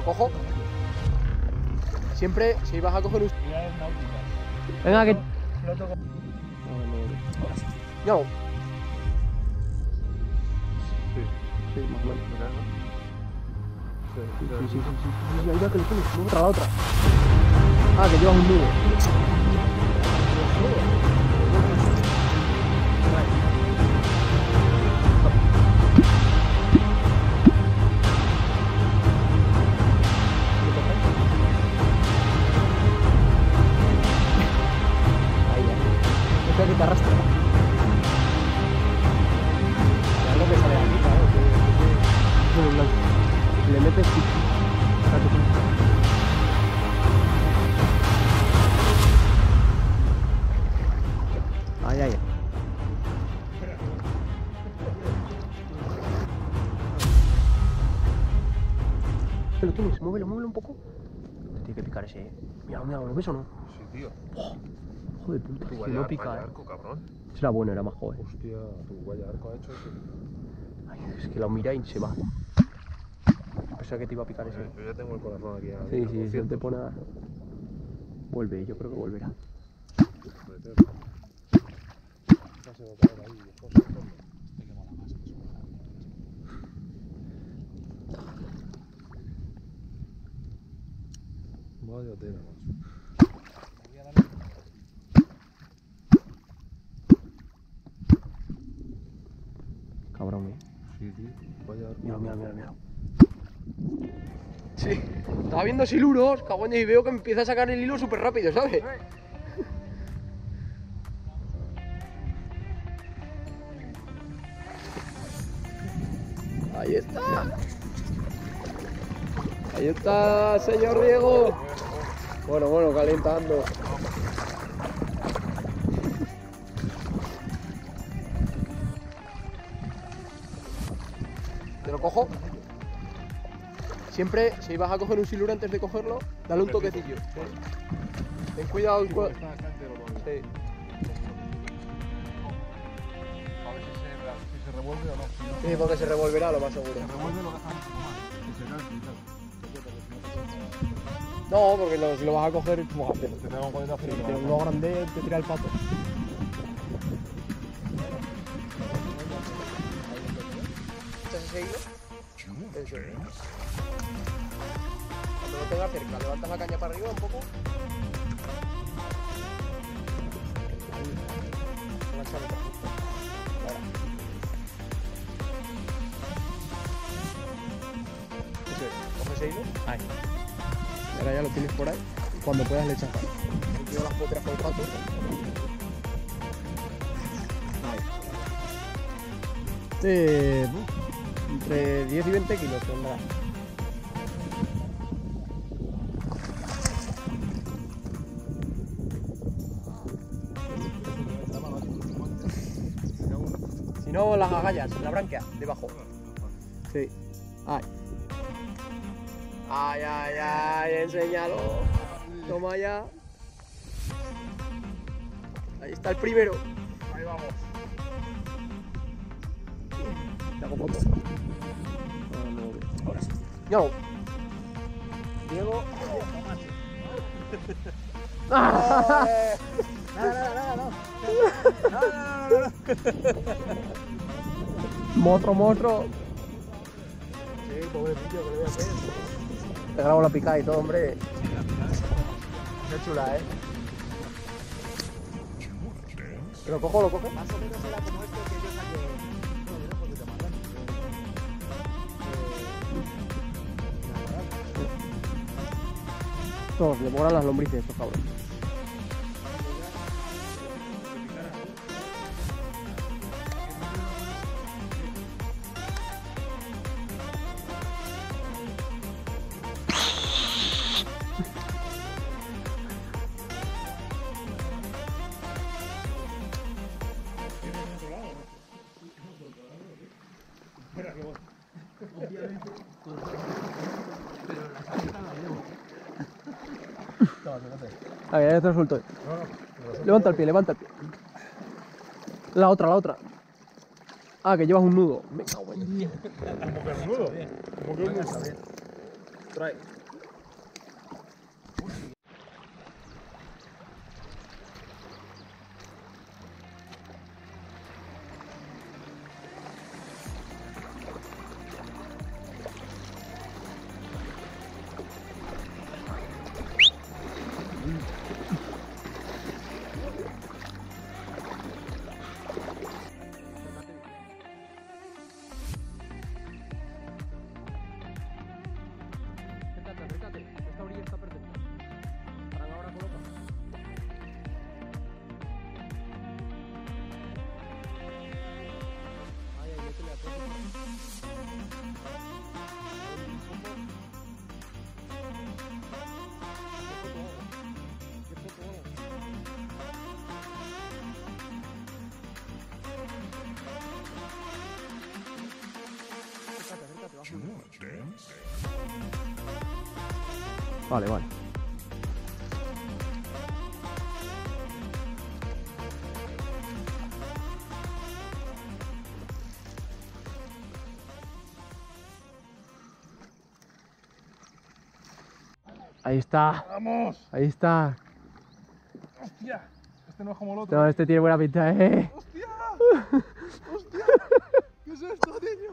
cojo. Siempre, si vas a coger un... Venga, que... No. Sí, más o menos. Sí, ahí va que lo tienes, la otra. Ah, que llevas un nudo. Que te arrastra. Es lo que sale aquí, claro. Que le metes y... Ay, ay. Pero tú, muévelo un poco. Te tiene que picar ese, Mira, ¿lo ves o no? Sí, tío. Oh, joder, puta, Tu que no pica, arco, cabrón. Será bueno, era más joven. Hostia, tu guaya arco ha hecho eso. Ay, es que la mira y se va. Pensaba que te iba a picar ese. Yo ya tengo el corazón aquí. Sí, si te pone a... Vuelve, yo creo que volverá. Vaya tela, macho. Cabrón, Sí, tío. Vaya arco. Mira. Sí, estaba viendo siluros, cagón, y veo que me empieza a sacar el hilo súper rápido, ¿sabes? Ahí está. Ahí está, señor Diego. Bueno, calentando. Te lo cojo. Siempre, si vas a coger un siluro antes de cogerlo, dale un toquecillo. Sí. Ten cuidado. Sí. A ver si se revuelve o no. Sí, porque se revolverá, lo más seguro. Se revuelve lo dejamos como más. No, porque si lo vas a coger, mojate. Te tengo un coleta frío. Pero lo grande te tira el pato. ¿Echas ese hilo? Eso es. Cuando lo tengas cerca, levantas la caña para arriba un poco. Ahí. Enganchalo para justo. Ahora. Eso es. Coge ese hilo. Ahí. Y ahora ya lo tienes por ahí. Y cuando puedas le echas. Llevo las potras por el pato. Ahí. Entre 10 y 20 kilos tendrá. Si no, las agallas, la branquia, debajo. Sí. Ay, enséñalo. Toma ya. Ahí está el primero. Ahí vamos. Te hago foto. Ahora sí. No. Diego. No. Monstruo. Sí, pobrecillo, que le voy a hacer. Te grabo la picada y todo, hombre. Qué chula, ¿eh? ¿Lo cojo, lo coge? Más o menos era como este que yo saqué. No, mira, porque te mandan. Todos, le moran las lombrices, estos cabrones. A ver, ya te lo suelto. Levanta el pie, levanta el pie. La otra. Ah, que llevas un nudo. Me cago en Dios. ¿Cómo que un nudo? ¿Cómo que un nudo? Trae. Acércate, esta orilla está perfecta. Para ahora coloca. Ay, ay, este le aprieta. Vale, vale. Ahí está. ¡Vamos! Ahí está. ¡Hostia! Este no es como el otro. No, este tiene buena pinta, ¡Hostia! ¡Hostia! ¿Qué es esto, niño?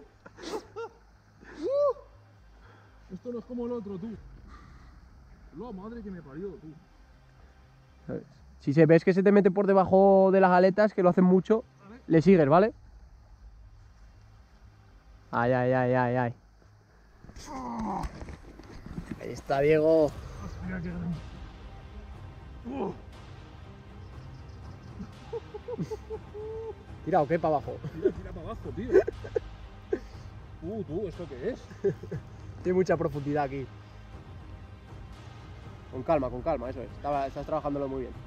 Esto no es como el otro, tú. La madre que me parió, tú. Si se ves que se te mete por debajo de las aletas, que lo hacen mucho, le sigues, ¿vale? Ay, ay, ay, ay, ay. Ahí está, Diego. Hostia, qué grande. ¿Tira o qué? Para abajo. Tira para abajo, tío. Tú, ¿esto qué es? Tiene mucha profundidad aquí. Con calma, eso es. Estás trabajándolo muy bien.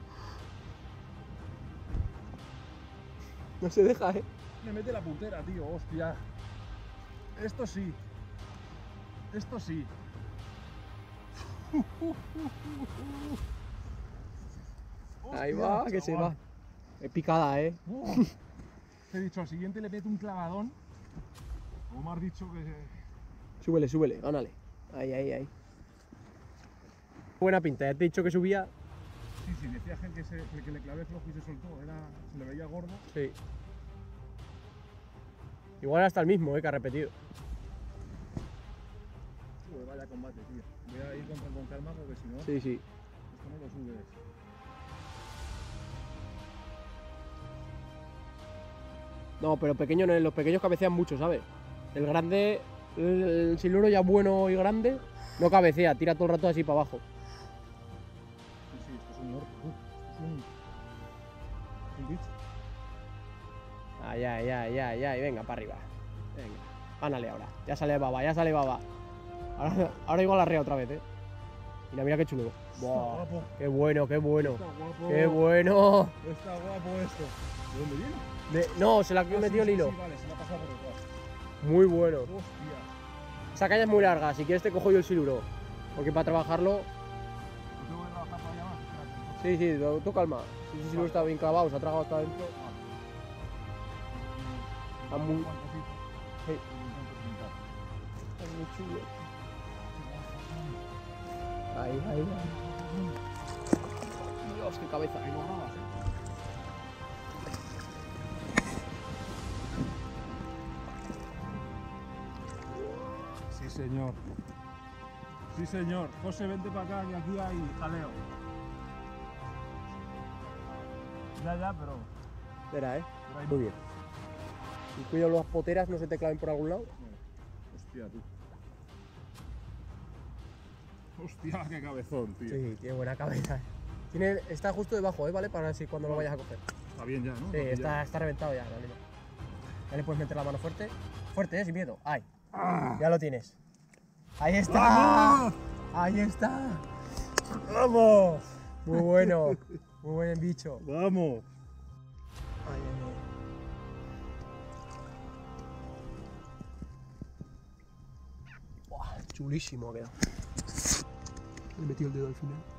No se deja, Me mete la puntera, tío, hostia. Esto sí. Esto sí. Ahí Hostia, va, que se va. Es picada, Te he dicho, al siguiente le meto un clavadón. Como me has dicho que... Súbele, súbele, gánale. Ahí, ahí, ahí. Buena pinta, ya te he dicho que subía. Sí, decía que le clavé flojo y se soltó. Se le veía gordo. Sí. Igual hasta el mismo, que ha repetido. Uy, vaya combate, tío. Voy a ir con calma porque si no... Sí, sí. Esto no lo subes. No, pero pequeño no es. Los pequeños cabecean mucho, ¿sabes? El grande, el siluro ya bueno y grande, no cabecea, tira todo el rato así para abajo. Sí, esto es un orco. Esto es un bicho. Ay, ay, ay, ay, ay, venga, para arriba. Venga, gánale ahora. Ya sale baba, ya sale baba. Ahora igual arrea otra vez, Mira, mira qué chulo. Buah, guapo. qué bueno, qué bueno. Está guapo. Qué bueno. Está guapo esto. ¿De dónde viene? No, se la ha metido el hilo. Sí, vale, se la ha pasado por detrás. Muy bueno. Hostia. Esa caña es muy larga, si quieres te cojo yo el siluro. Porque para trabajarlo... ¿Lo tengo que trabajar todavía más? Espérate. Sí, tú calma. Si ese siluro está bien clavado, se ha tragado hasta adentro. Está muy... Sí. Está muy chulo. Ahí, ahí, ahí. Dios, qué cabeza. Ahí lo grabas, Sí, señor. Sí, señor. José, vente para acá, que aquí hay jaleo. Ya, pero... Espera, pero hay- Muy bien. Y cuidado las poteras, no se te claven por algún lado. Hostia, tú. Hostia, qué cabezón, tío. Sí, tiene buena cabeza. Está justo debajo, ¿vale? Para así cuando lo vayas a coger. Está bien ya, ¿no? Sí, está reventado ya, la línea. Ya le puedes meter la mano fuerte. Fuerte, sin miedo. Ahí. Ya lo tienes. Ahí está. ¡Vamos! Ahí está. ¡Vamos! Muy bueno. Muy buen bicho. ¡Vamos! Ay, ay, ay. Buah, chulísimo ha quedado. Le he metido el dedo al final.